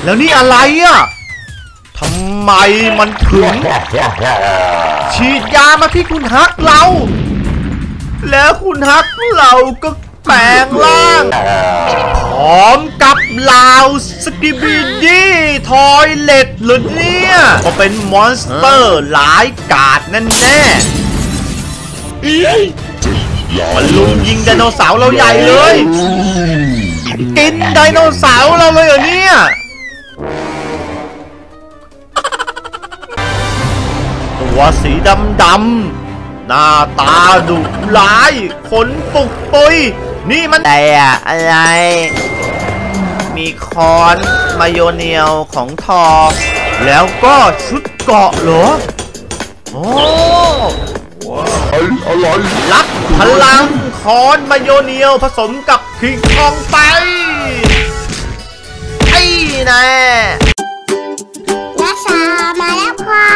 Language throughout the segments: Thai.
แล้วนี่อะไรอ่ะทำไมมันถึงฉีดยามาที่คุณฮักเราแล้วคุณฮักเราก็แปลงร่างพร้อมกับลาวสกิบิดี้ทอยเล็ตหรือเนี่ยก็เป็นมอนสเตอร์หลายกาดแน่มันลุมยิงไดโนเสาร์เราใหญ่เลยกินไดโนเสาร์เราเลยเหรอเนี่ยตัวสีดำหน้าตาดุร้ายขนปุกปุยนี่มันอะไรมีคอนมาโยเนียลของทอแล้วก็ชุดเกราะเหรอโอ้อะไรรักพลังคอนมาโยเนียลผสมกับคิงคองไปไอ้แน่นักษามาแล้วค่ะ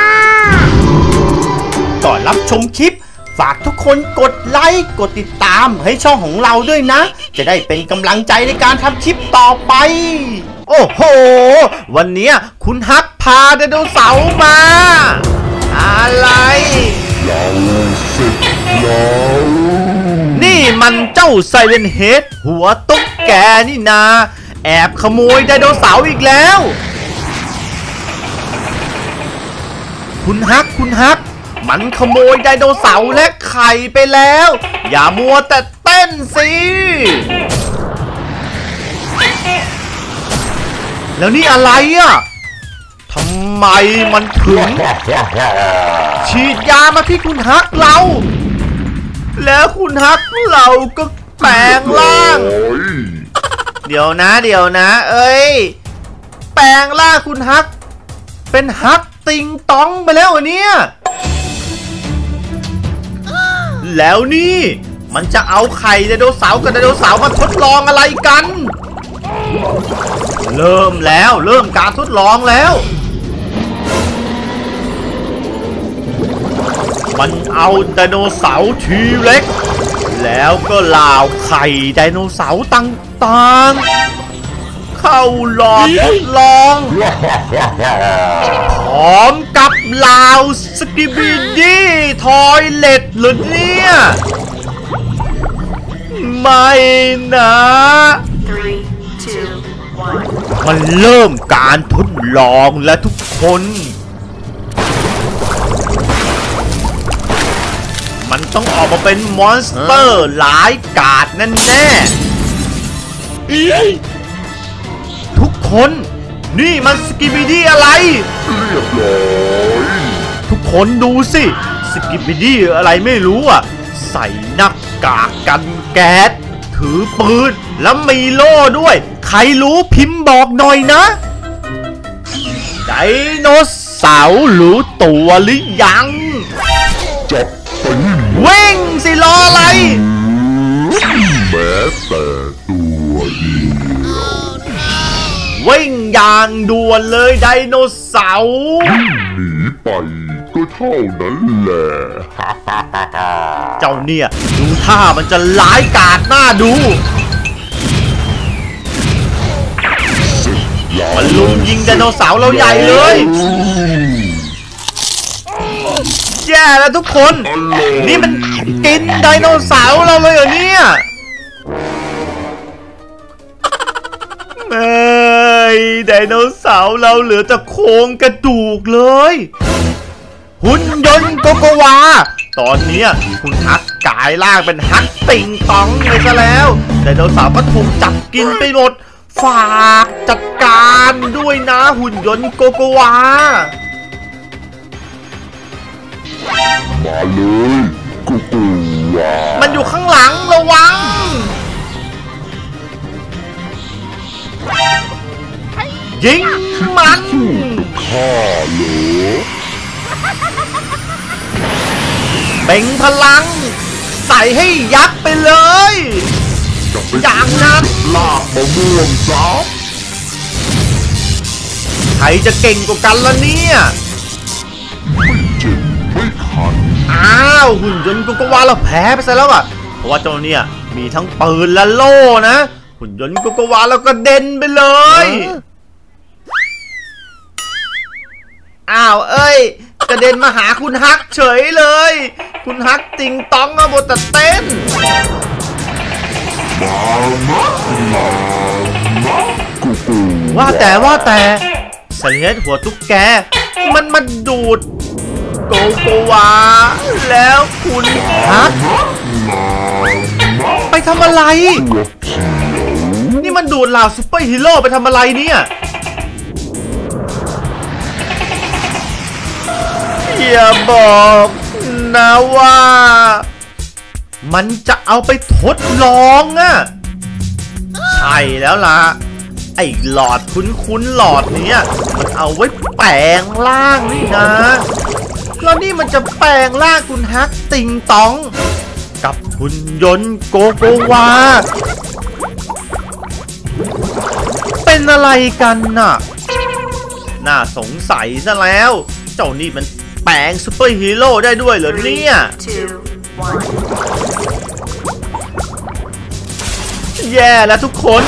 ก่อนรับชมคลิปฝากทุกคนกดไลค์กดติดตามให้ช่องของเราด้วยนะจะได้เป็นกำลังใจในการทำคลิปต่อไปโอ้โหวันนี้คุณฮักพาไดโนเสาร์มาอะไรนี่มันเจ้าไซเลนเฮดหัวตุ๊กแกนี่นาแอบขโมยไดโนเสาร์อีกแล้วคุณฮักมันขโมยไดโนเสาร์และไข่ไปแล้วอย่ามัวแต่เต้นสิแล้วนี่อะไรอ่ะทำไมมันถึงฉีดยามาที่คุณฮักเราแล้วคุณฮักเราก็แปลงร่างเดี๋ยวนะเอ้ยแปลงร่างคุณฮักเป็นฮักติงตองไปแล้วเนี่ยแล้วนี่มันจะเอาไข่ไดโนเสาร์กับไดโนเสาร์มาทดลองอะไรกันเริ่มการทดลองแล้วมันเอาไดโนเสาร์ทีเล็กแล้วก็ลาวไข่ไดโนเสาร์ต่างๆเข้าหลอดทดลองพร้อมกับลาวสกิบิดี้ทอยเล็ตหรือเนี่ยไม่นะมันเริ่มการทดลองและทุกคนมันต้องออกมาเป็นมอนสเตอร์หลายกาดแน่ๆทุกคนนี่มันสกิบิดี้อะไรเรียบร้อยทุกคนดูสิสกิบิดี้อะไรไม่รู้อ่ะใส่หน้ากากกันแก๊สถือปืนแล้วมีโล่ด้วยใครรู้พิมพ์บอกหน่อยนะไดโนเสาร์รู้ตัวหรือยังจับไปวิ่งสิรออะไรแม้แต่ตัวเดียววิ่งอย่างด่วนเลยไดโนเสาร์หนีไปก็เท่านั้นแหละเจ้าเนี่ยดูท่ามันจะร้ายกาจน่าดูมันลุมยิงไดโนเสาร์เราใหญ่เลยแย่แล้วทุกคนนี่มันกินไดโนเสาร์เราเลยเหรอเนี่ยไดโนเสาร์เราเหลือแต่โครงกระดูกเลยหุ่นยนต์โกโกวาตอนนี้คุณฮักกลายร่างเป็นฮักติงตองเลยซะแล้วไดโนเสาร์ก็ถูกจับกินไปหมดฝากจัดการด้วยนะหุ่นยนต์โกโกวามาเลยโกโกวามันอยู่ข้างหลังระวังยิงมันข้าเหรอเบ่งพลังใส่ให้ยักษ์ไปเลยอย่างนั้นลากมะม่วงซับใครจะเก่งกว่ากันล่ะเนี่ยไม่เจ็บไม่ขันอ้าวหุ่นยนต์โกโกวาเราแพ้ไปซะแล้วอ่ะเพราะว่าเจ้าเนี่ยมีทั้งปืนและโล่นะหุ่นยนต์โกโกวาเราก็เด่นไปเลยอ้าวเอ้ยกระเด็นมาหาคุณฮักเฉยเลยคุณฮักติงต้องอะบนแต่เต้นว่าแต่สเลดหัวตุ๊กแกมันมาดูดโกโกวาแล้วคุณฮักไปทำอะไรนี่มันดูดเหล่าซุปเปอร์ฮีโร่ไปทำอะไรเนี่ยอย่าบอกนะว่ามันจะเอาไปทดลองอะใช่แล้วล่ะไอ้หลอดคุ้นๆหลอดเนี้ยมันเอาไว้แปลงร่างนี่นะแล้วนี่มันจะแปลงร่างคุณฮักติงตองกับหุ่นยนต์โกโกวาเป็นอะไรกันน่ะน่าสงสัยซะแล้วเจ้านี่มันแปลงซูเปอร์ฮีโร่ได้ด้วยเหรอเนี่ยแย่แล้วทุกคน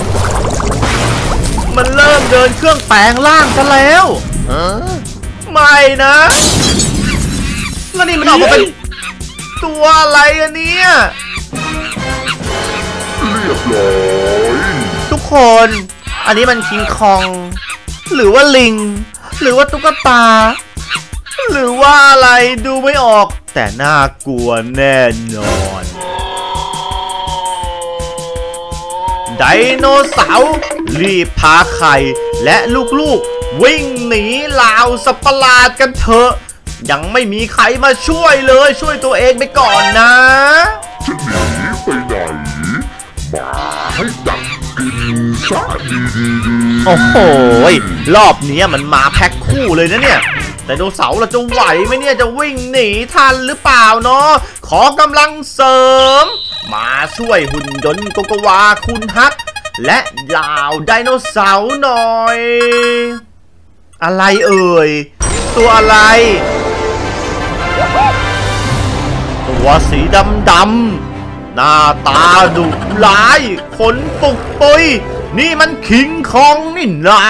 มันเริ่มเดินเครื่องแปลงร่างกันแล้วไม่นะแล้วนี่มันออกมาเป็นตัวอะไรอะเนี่ยเรียบร้อยทุกคนอันนี้มันคิงคองหรือว่าลิงหรือว่าตุ๊กตาหรือว่าอะไรดูไม่ออกแต่น่ากลัวแน่นอนไดโนเสาร์รีบพาไข่และลูกๆวิ่งหนีเหล่าสัตว์ประหลาดกันเถอะยังไม่มีใครมาช่วยเลยช่วยตัวเองไปก่อนนะจะหนีไปไหนมาให้ดักกินซะดีๆโอ้โหรอบนี้มันมาแพ็คคู่เลยนะเนี่ยไดโนเสาร์เราจะไหวไหมเนี่ยจะวิ่งหนีทันหรือเปล่าเนาะขอกำลังเสริมมาช่วยหุ่นยนต์โกโกวาคุณฮักและเหล่าไดโนเสาร์หน่อยอะไรเอ่ยตัวอะไรตัวสีดำหน้าตาดุร้ายขนปุกปุยนี่มันคิงคองนี่นา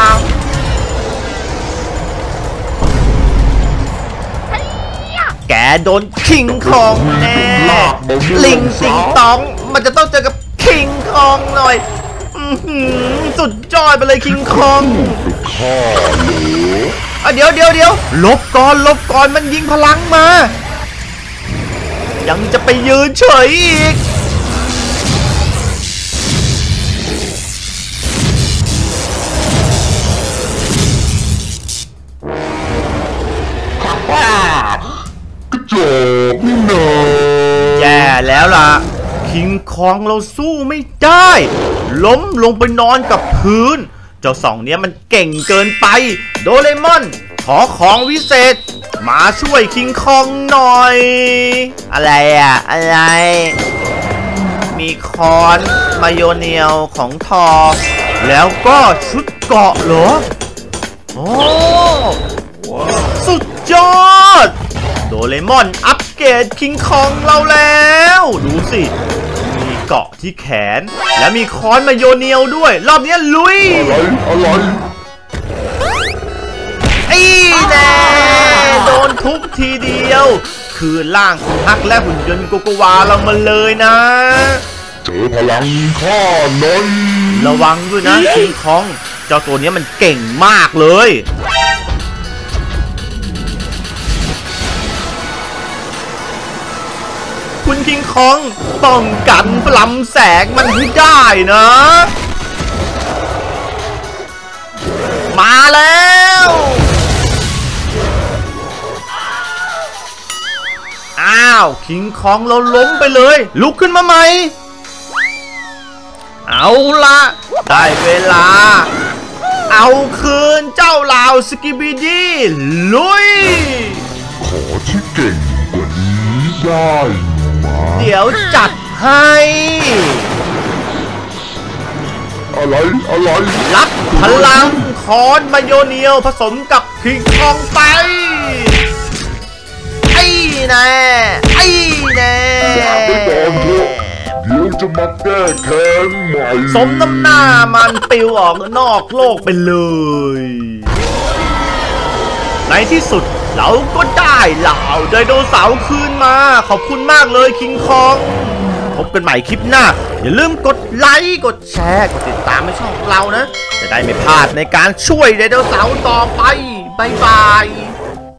แกโดนคิงคองแน่ลิงสิงตองมันจะต้องเจอกับคิงคองหน่อยสุดยอดไปเลยคิงคองเดี๋ยวลบก่อนมันยิงพลังมายังจะไปยืนเฉยอีกกระจอกนี่นาแย่แล้วล่ะคิงคองเราสู้ไม่ได้ล้มลงไปนอนกับพื้นเจ้าสองเนี้ยมันเก่งเกินไปโดเรมอนขอของวิเศษมาช่วยคิงคองหน่อยอะไรมีคอนมาโยเนียลของทอแล้วก็ชุดเกราะเหรอโอ้สุดยอดโดเรมอนอัปเกรดคิงคองเราแล้วดูสิมีเกราะที่แขนและมีคอนมาโยเนียลด้วยรอบนี้ลุยอะไรไอ้แน่โดนทุบทีเดียวคือร่างคุณฮักและหุ่นยนต์โกโกวาเรามาเลยนะเจอพลังข้าหน่อยระวังด้วยนะคิงคองเจ้าตัวนี้มันเก่งมากเลยคุณคิงคองป้องกันลำแสงมันให้ได้นะมาแล้วอ้าวคิงคองเราล้มไปเลยลุกขึ้นมาใหม่เอาละได้เวลาเอาคืนเจ้าเหล่าสกิบิดี้ลุยขอที่เก่งกว่านี้ได้ไหมเดี๋ยวจัดให้อะไรรับพลังคอนมาโยเนียลผสมกับคิงคองไปไอ้แน่ไปก่อนเถอะเดี๋ยวจะมาแก้แค้นใหม่สมน้ำหน้ามันปิวออกนอกโลกไปเลยในที่สุดเราก็ได้เหล่าไดโนเสาร์คืนมาขอบคุณมากเลยคิงคองพบกันใหม่คลิปหน้าอย่าลืมกดไลค์กดแชร์กดติดตามให้ช่องเรานะจะได้ไม่พลาดในการช่วยไดโนเสาร์ต่อไปบ๊ายบาย